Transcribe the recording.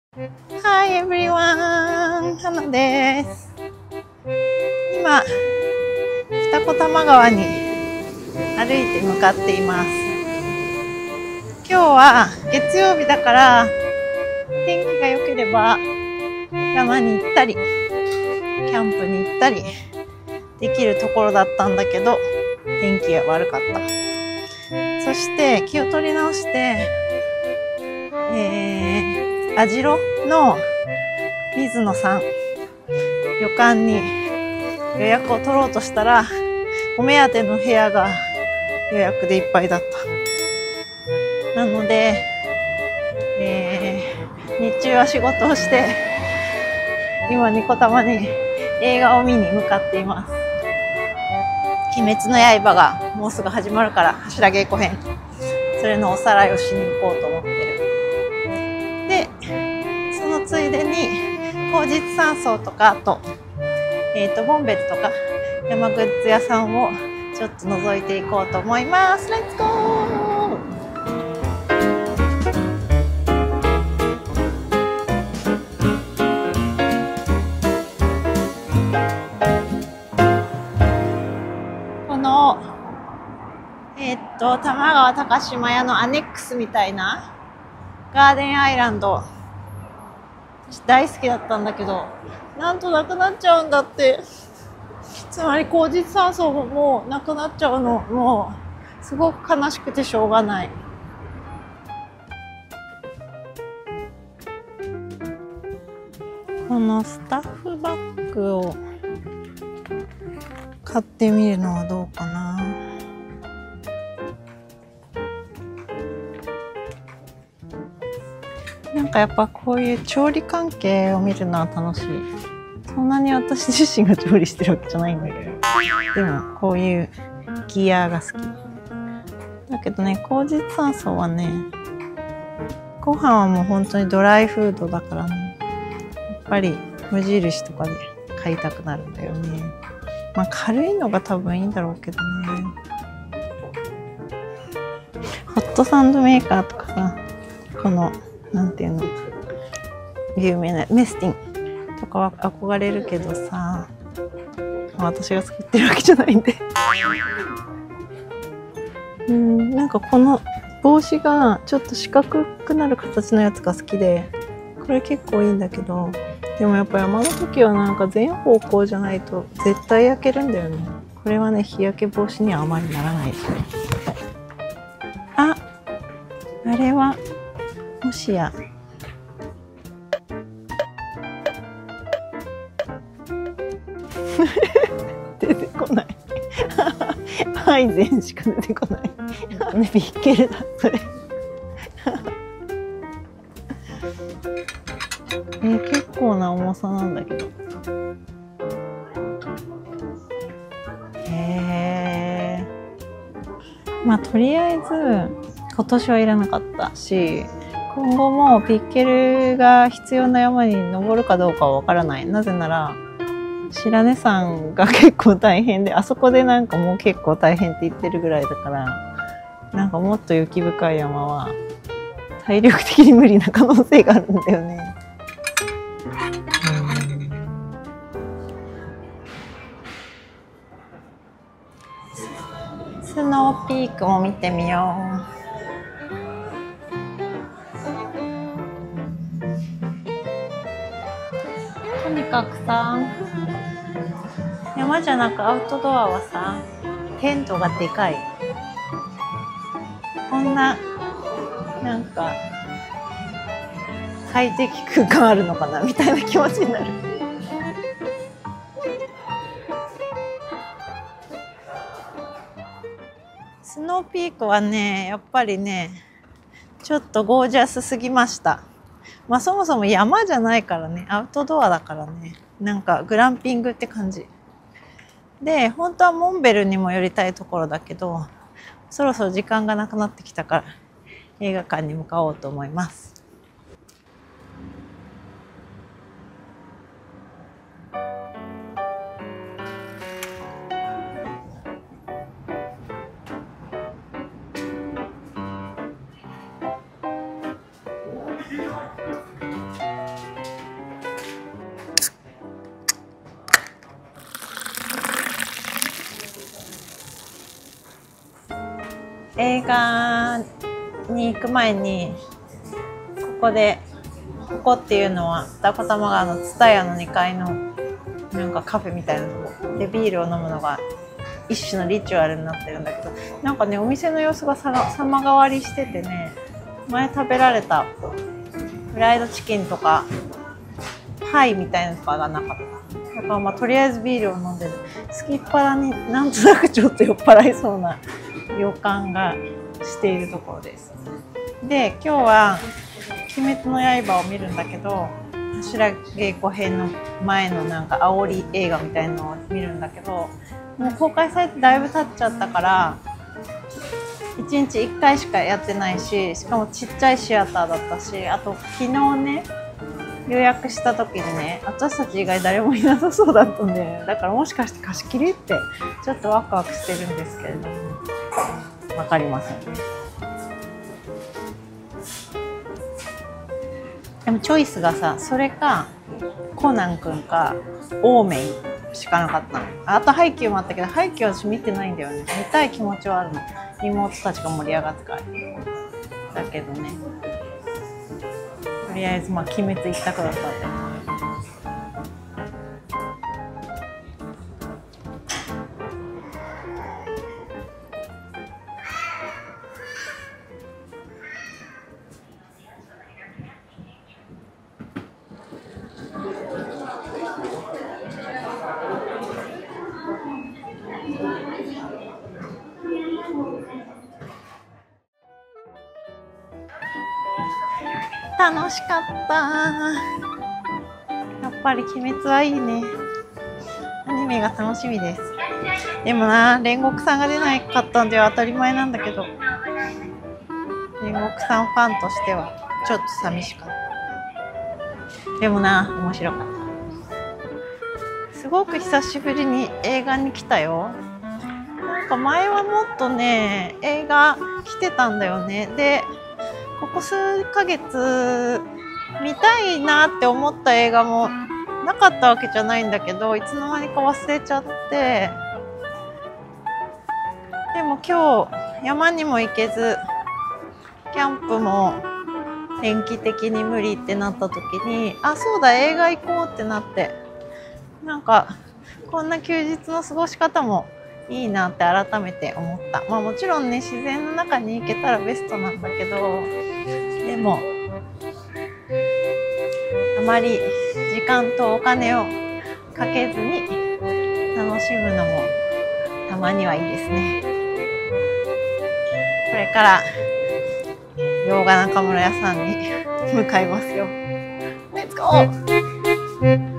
Hi everyone! はなです。今、二子玉川に歩いて向かっています。今日は月曜日だから天気が良ければ山に行ったり、キャンプに行ったりできるところだったんだけど、天気が悪かった。そして気を取り直して、網代の水野さん旅館に予約を取ろうとしたら、お目当ての部屋が予約でいっぱいだった。なので、日中は仕事をして今ニコタマに映画を見に向かっています。鬼滅の刃がもうすぐ始まるから、柱稽古編、それのおさらいをしに行こうと思ってる。で、そのついでに当日山荘とか、あとボンベルとか山グッズ屋さんをちょっと覗いていこうと思います。レッツゴー。この玉川高島屋のアネックスみたいなガーデンアイランド、私大好きだったんだけど、なんとなくなっちゃうんだって。つまり後日山荘ももうなくなっちゃうの。もうすごく悲しくてしょうがない。このスタッフバッグを買ってみるのはどうかな。なんかやっぱこういう調理関係を見るのは楽しい。そんなに私自身が調理してるわけじゃないんだけど、でもこういうギアが好きだけどね。後日山荘はね、ご飯はもう本当にドライフードだからね、やっぱり無印とかで買いたくなるんだよね。まあ軽いのが多分いいんだろうけどね。ホットサンドメーカーとかさ、このなんていうの、有名なメスティンとかは憧れるけどさ、私が作ってるわけじゃないんでなんかこの帽子がちょっと四角くなる形のやつが好きで、これ結構いいんだけど、でもやっぱ山の時はなんか全方向じゃないと絶対焼けるんだよね。これはね、日焼け防止にはあまりならないですね。あれはもしや出てこないアイゼンしか出てこないね、ビッケルだそれ結構な重さなんだけど。まあとりあえず今年はいらなかったし、今後もピッケルが必要な山に登るかどうかはわからない。なぜなら白根山が結構大変で、あそこでなんかもう結構大変って言ってるぐらいだから、なんかもっと雪深い山は体力的に無理な可能性があるんだよね。スノーピークも見てみよう。とにかくさ、山じゃなくアウトドアはさ、テントがでかい。こんななんか快適空間あるのかなみたいな気持ちになる。スノーピークはね、やっぱりね、ちょっとゴージャスすぎました。まあそもそも山じゃないからね、アウトドアだからね、なんかグランピングって感じで、本当はモンベルにも寄りたいところだけど、そろそろ時間がなくなってきたから映画館に向かおうと思います。 映画に行く前にここっていうのは二子玉川のTSUTAYAの2階のなんかカフェみたいなとこでビールを飲むのが一種のリチュアルになってるんだけど、なんかねお店の様子が様変わりしててね、前食べられたフライドチキンとかパイみたいなのとかがなかった。だからとりあえずビールを飲んでる。すきっ腹になんとなくちょっと酔っ払いそうな予感がしているところです。で今日は鬼滅の刃を見るんだけど、柱稽古編の前のなんか煽り映画みたいなのを見るんだけど、もう公開されてだいぶ経っちゃったから1日1回しかやってないし、しかもちっちゃいシアターだったし、あと昨日ね予約した時にね私たち以外誰もいなさそうだったんで、だからもしかして貸し切りってちょっとワクワクしてるんですけれども、分かりません。でもチョイスがさ、それかコナン君かオーメンしかなかったの。あとハイキューもあったけど、ハイキュー私見てないんだよね。見たい気持ちはあるの、妹たちが盛り上がってから。だけどね、とりあえず鬼滅一択だったんで。楽しかった。やっぱり鬼滅はいいね。アニメが楽しみです。でもな、煉獄さんが出なかったんでは当たり前なんだけど、煉獄さんファンとしてはちょっと寂しかった。でもな、面白かった。すごく久しぶりに映画に来たよ。なんか前はもっとね、映画来てたんだよね。でここ数ヶ月見たいなって思った映画もなかったわけじゃないんだけど、いつの間にか忘れちゃって、でも今日山にも行けずキャンプも天気的に無理ってなった時に、あ、そうだ映画行こうってなって、なんかこんな休日の過ごし方もいいなって改めて思った。もちろんね自然の中に行けたらベストなんだけど、でもあまり時間とお金をかけずに楽しむのもたまにはいいですね。これから洋画中村屋さんに向かいますよ。レッツゴー。